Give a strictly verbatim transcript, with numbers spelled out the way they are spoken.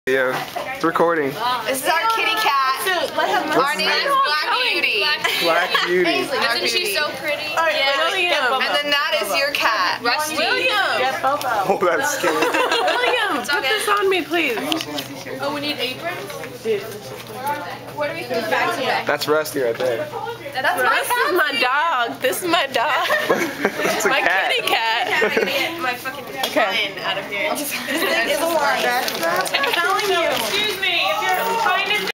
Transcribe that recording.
Yeah, it's recording. This is our kitty cat. Our name is Black Beauty. Black Beauty. Isn't she so pretty? Yeah. William. And then that is your cat. Rusty. William. Get Bobo. Oh, that's scary. William, put this on me, please. Oh, we need aprons? What do we put back to back? That's Rusty right there. That's my This cat. is my dog. This is my dog. It's a my cat. kitty cat. I'm gonna get my fucking lion out of here. I'm telling you. Excuse me, if you're finding